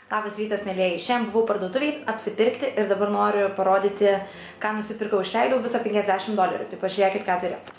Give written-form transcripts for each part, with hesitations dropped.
Labas rytas, mėlėjai. Šiandien buvau parduotuviai apsipirkti ir dabar noriu parodyti, ką nusipirkau. Išleidau viso $50. Tai pažiūrėkit, ką turiu.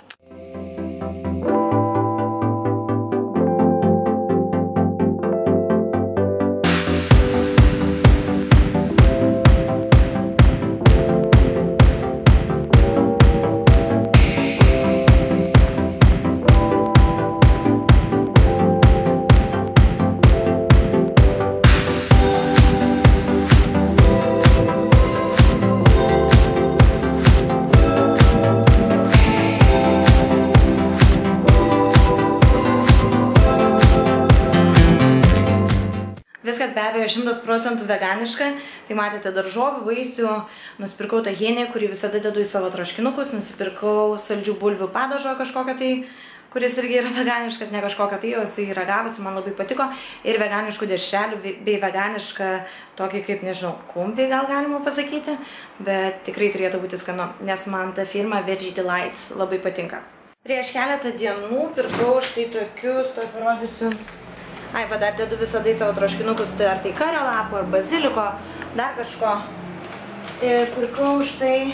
Viskas be abejo 100% veganiška, tai matėte daržovių, vaisių, nusipirkau tahienį, kurį visada dedu į savo troškinukus, nusipirkau saldžių bulvių padažo kažkokio tai, kuris irgi yra veganiškas, ne kažkokio tai, o jisai ragavusi, man labai patiko, ir veganiškų dešrelių, bei veganišką tokį kaip, nežinau, kumpį gal galima pasakyti, bet tikrai turėtų būti skanu, nes man ta firma Veggie Delights labai patinka. Prieš keletą dienų pirkau štai tokius, to parodysiu. Ai, va, dar dedu visada į savo troškinukus, tai ar tai kario lapo, ar baziliko, dar kažko. Ir pirkau štai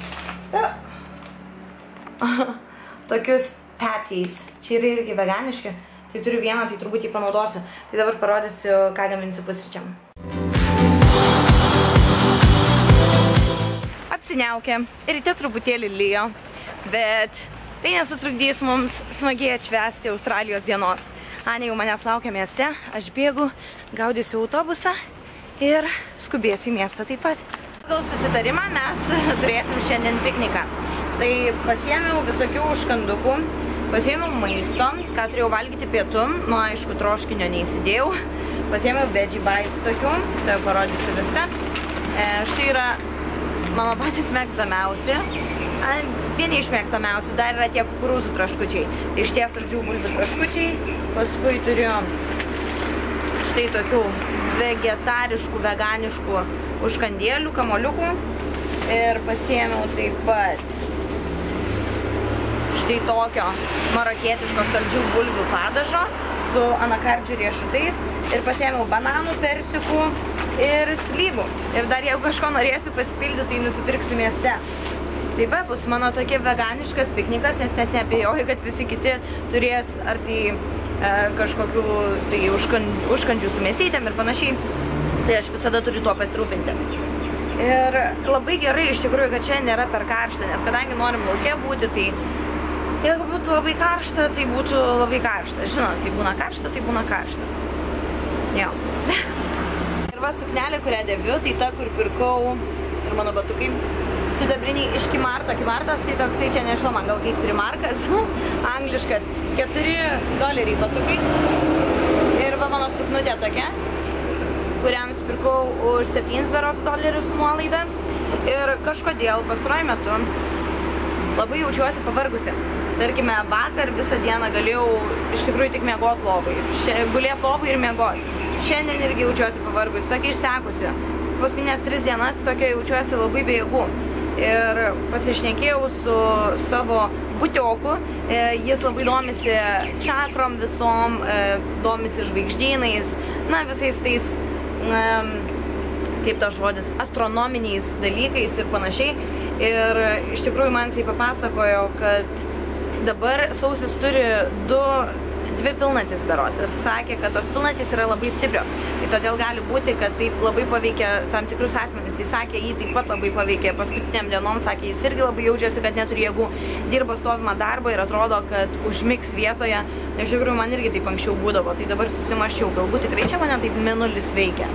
tokius patties. Čia yra irgi veganiški, tai turiu vieną, tai turbūt jį panaudosiu. Tai dabar parodysiu, ką gaminsiu pusryčiam. Apsiniaukė, ryte truputėlį lijo, bet tai nesutrukdys mums smagiai atšvęsti Australijos dienos. Anė jau manęs laukia mieste, aš bėgu, gaudysiu autobusą ir skubėsiu į miestą taip pat. Pagal susitarimą mes turėsim šiandien pikniką. Tai pasiėmiau visokių užkandukų, pasiėmiau maisto, ką turėjau valgyti pietum, nu aišku, troškinio neįsidėjau. Pasiėmiau veggie bites tokių, tai parodysiu viską. Štai yra mano patys mėgstamiausi. Vieni iš mėgstamiausių dar yra tie kukurūzų traškučiai. Tai iš tie saldžių bulvių traškučiai. Paskui turiu štai tokių vegetariškų, veganiškų užkandėlių, kamoliukų. Ir pasiėmiau taip pat štai tokio marokietiško saldžių bulvių padažo su anakardžių riešutais. Ir pasiėmiau bananų, persikų ir slyvų. Ir dar jeigu kažko norėsiu pasipildyti, tai nusipirksiu mieste. Taip pat bus mano tokia veganiškas piknikas, nes net neabejoju, kad visi kiti turės ar tai kažkokių tai užkandžių su mėsytėm ir panašiai. Tai aš visada turiu tuo pasirūpinti. Ir labai gerai iš tikrųjų, kad čia nėra per karšta, nes kadangi norim lauke būti, tai jeigu būtų labai karšta, tai būtų labai karšta. Žinot, kai būna karšta, tai būna karšta. Jo. Ir va suknelė, kurią dėviu, tai ta, kur pirkau ir mano batukai. Sidabriniai iš Kimarto. Kimartas tai toksai, čia nežinau, man gal kaip Primarkas, angliškas. $4 batukai. Ir va mano suknutė tokia, kurią nusipirkau už $7 su nuolaida. Ir kažkodėl pastaruoju metu labai jaučiuosi pavargusi. Tarkime, vakar visą dieną galėjau iš tikrųjų tik miegoti lovai. Gulėti lovai ir miegoti. Šiandien irgi jaučiuosi pavargusi, tokia išsekusi. Paskutinės 3 dienas tokia jaučiuosi labai be jėgų. Ir pasišnekėjau su savo butioku, jis labai domisi čakrom visom, domisi žvaigždynais, na visais tais, kaip tas žodis, astronominiais dalykais ir panašiai. Ir iš tikrųjų man jisai papasakojo, kad dabar sausis turi 2 pilnatis berods ir sakė, kad tos pilnatys yra labai stiprios. Tai todėl gali būti, kad taip labai paveikia tam tikrus asmenis. Jis sakė, jį taip pat labai paveikė paskutiniam dienom, sakė, jis irgi labai jaučiasi, kad neturi jėgų, dirba stovimą darbą ir atrodo, kad užmigs vietoje. Tai iš tikrųjų man irgi taip anksčiau būdavo. Tai dabar susimaščiau, galbūt tikrai čia mane taip mėnulis veikia.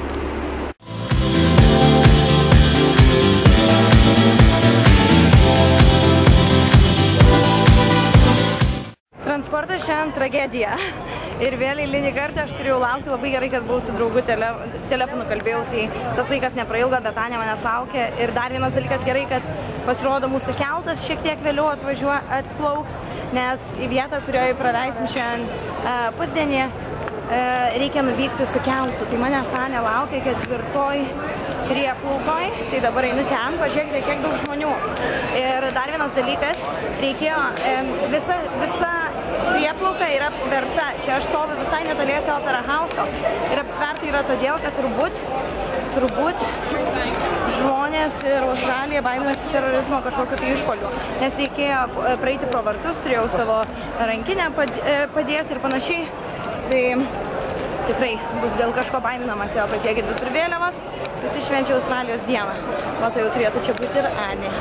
Transportas šiandien tragedija. Ir vėl eilinį kartą aš turėjau laukti, labai gerai, kad buvau su draugu telefonu kalbėjau, tai tas laikas neprailgo, bet Anė manęs laukia. Ir dar vienas dalykas gerai, kad pasirodo mūsų keltas šiek tiek vėliau atplauks, nes į vietą, kurioje praleisim šiandien pusdienį, reikia nuvykti su keltu. Tai manęs Anė laukia 4 prieplaukoj, tai dabar einu ten, pažiūrėkite, kiek daug žmonių. Ir dar vienas dalykas, reikėjo visa prieplauka yra aptverta. Čia aš stoviu visai netoliese Opera House'o. Ir aptverta yra todėl, kad turbūt žmonės ir Australija baiminasi terorizmo kažkokio tai išpuolių. Nes reikėjo praeiti pro vartus, turėjau savo rankinę padėti ir panašiai. Tai tikrai bus dėl kažko baiminamas. Jo, pažiūrėkit, visur vėliavos, visi švenčia Australijos dieną. O tai jau turėtų čia būti ir Anė.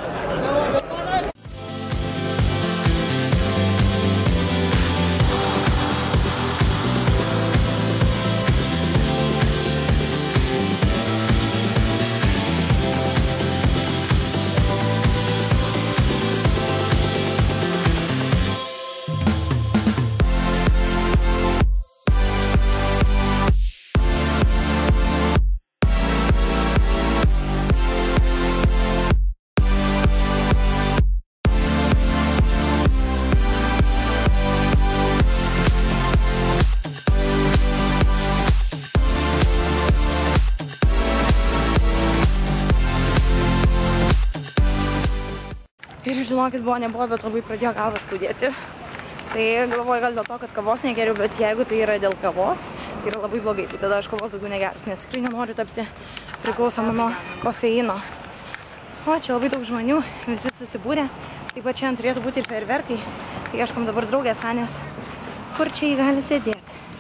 Ir žinokit, nebuvo, bet labai pradėjo galvas skaudėti. Tai galvoju gal dėl to, kad kavos negeriu, bet jeigu tai yra dėl kavos, tai yra labai blogai. Tai tada aš kavos daugiau negeriu, nes tikrai nenoriu tapti priklausoma nuo kofeino. O, čia labai daug žmonių, visi susibūrė. Taip pat šiandien turėtų būti ir fejerverkai. Tai ieškom dabar draugės Anės, kur čia jį gali sėdėti.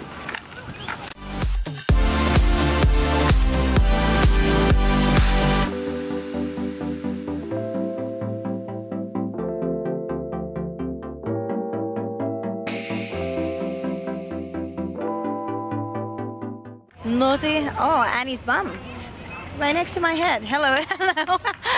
No, oh, Annie's bum. Right next to my head. Hello, hello.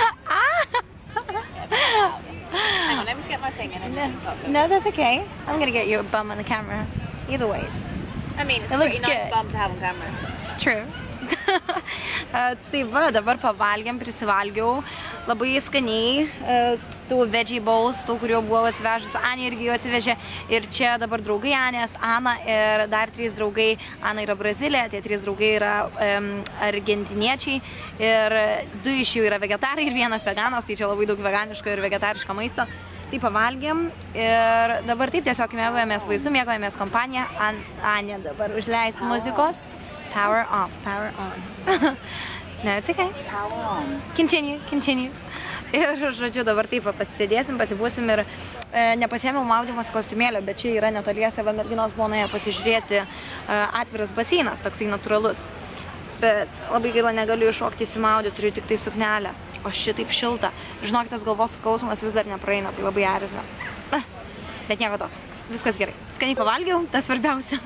Hang on, let me just get my thing in. No, that's okay. I'm gonna get you a bum on the camera. Either ways. I mean, it's it a looks pretty nice good. bum to have on camera. True. Tai va, dabar pavalgiam, prisivalgiau labai skaniai tų veggie bowls, tų, kuriuo buvau atsivežus. Anė irgi jų atsivežė. Ir čia dabar draugai Anės, Ana ir dar 3 draugai. Ana yra Brazilė, tie 3 draugai yra argentiniečiai. Ir 2 iš jų yra vegetarai ir 1 veganas, tai čia labai daug veganiško ir vegetariško maisto. Tai pavalgėm ir dabar taip tiesiog mėgojamės vaizdu, mėgojamės kompaniją. Anė dabar užleis muzikos. Power off, power on. No, it's okay. Power on. Continue. Ir, žodžiu, dabar taip pasisėdėsim, pasibūsim ir nepasiėmiau maudymas kostiumėlio, bet čia yra netoliese merginos buvo nuėję pasižiūrėti atviras baseinas, toksai natūralus. Bet labai gaila negaliu iššokti įsimaudyti, turiu tik tai suknelę. O šitaip šilta. Žinokit, tas galvos skausmas vis dar nepraeina, tai labai erzina. Bet nieko to, viskas gerai. Skaniai pavalgiau, tas svarbiausia.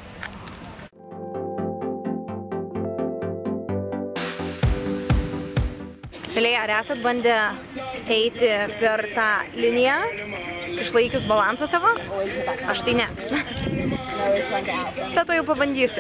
Vėliai, ar esat bandę eiti per tą liniją, išlaikius balansą savo? Aš tai ne. Bet to jau pabandysiu.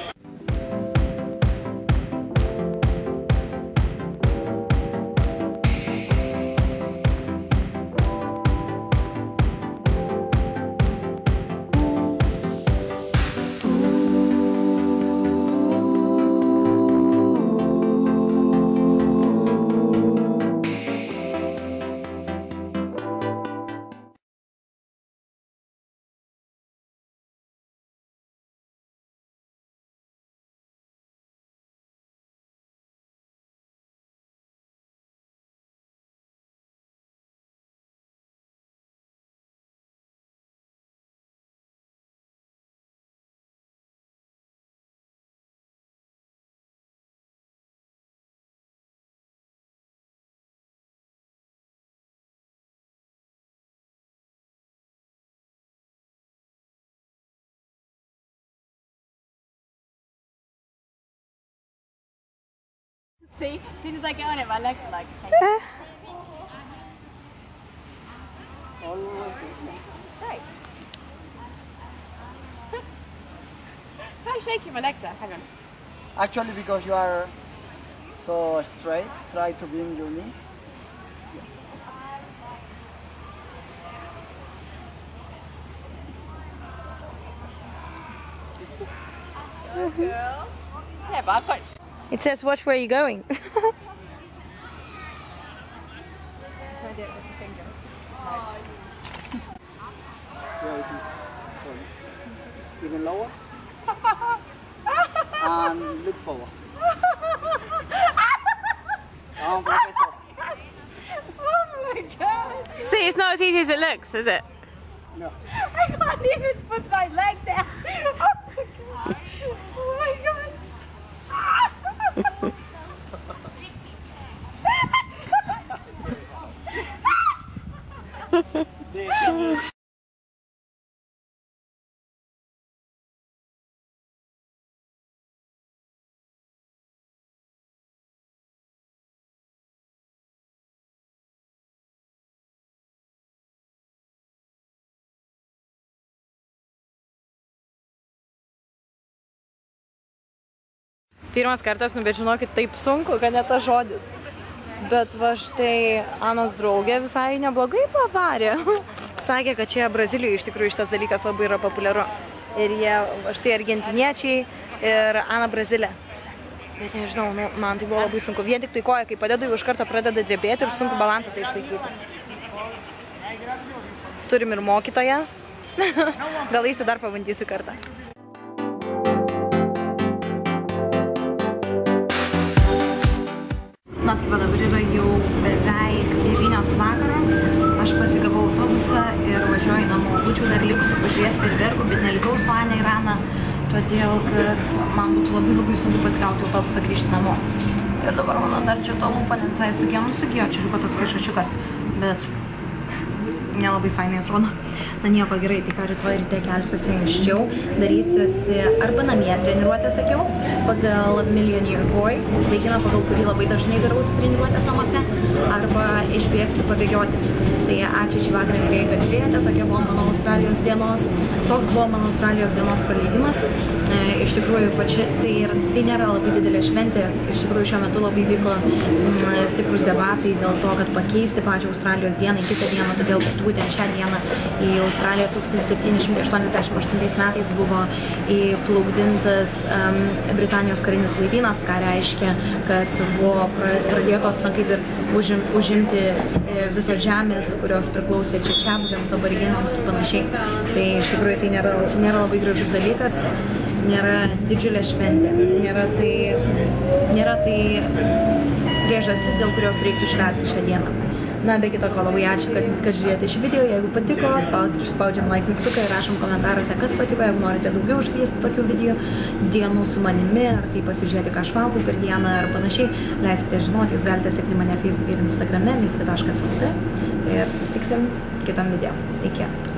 See, as soon as I get on it, my legs are like shaking. Right. How shaky my legs are? Hang on. Actually, because you are so straight, try to bend your knee. Girl. Yeah, but I've got... It says, watch where you're going. Even lower. And look forward. Professor. Oh my god. See, it's not as easy as it looks, is it? No. I can't even put my leg there. Oh my god. Pirmas kartas, bet žinokit, taip sunku, kad net tas žodis. Bet va štai Anos draugė visai neblogai pavarė. Sakė, kad čia Brazilijoje iš tikrųjų šitas dalykas labai yra populiaru. Ir jie, štai argentiniečiai ir Ana Brazilė. Bet nežinau, man tai buvo labai sunku. Vien tik tai koja, kai padedu, jau iš karto pradeda drebėti ir sunku balansą tai išlaikyti. Turim ir mokytoją. Gal eisiu dar pabandysiu kartą. Na, tai va dabar yra jau beveik 9 vakaro. Aš pasigavau autobusą ir važiuoju namo. Būčiau dar likusiu pažiūrėti fejerverkų, bet nelikau su Ane ir Ana, todėl kad man būtų labai sunku pasigauti autobusą grįžti namo. Ir dabar mano dar čia to lūpa ne visai sugijo, čia liko toks šašiukas, bet nelabai fainai atrodo. Na nieko, gerai, tai ką rytoj ryte kelsiuosi anksčiau, darysiuosi arba namie treniruotę, sakiau, pagal Millionaire Boy, vaikiną, pagal kurį labai dažnai darausi treniruotės namuose, arba išbėgsiu pabėgioti. Tai ačiū šį vakarą, mėlyje, kad žiūrėjote, tokia buvo mano Australijos dienos, toks buvo mano Australijos dienos praleidimas. Iš tikrųjų, tai nėra labai didelė šventė, iš tikrųjų šiuo metu labai vyko stiprus debatai dėl to, kad pakeisti pačią Australijos dieną į kitą dieną, todėl kad būtent šią dieną į Australiją 1788 metais buvo įplukdintas Britanijos karinis laivynas, ką reiškia, kad buvo pradėtos, na, kaip ir užimti visos žemės, kurios priklausė čiačiabuvėms, aboriginams ir panašiai. Tai iš tikrųjų tai nėra labai gražus dalykas, nėra didžiulė šventė, nėra tai priežastis, dėl kurios reiktų švęsti šią dieną. Na, be kito ko, labai ačiū, kad žiūrėjote šį video. Jeigu patiko, spaudžiam like mygtuką ir rašom komentaruose, kas patiko. Jeigu norite daugiau išvysti tokių video dienų su manimi, ar tai pasižiūrėti, ką aš valgau per dieną ar panašiai, leiskite žinoti, jūs galite sekti mane Facebook ir Instagrame, misfit.lt ir susitiksim kitam video. Iki.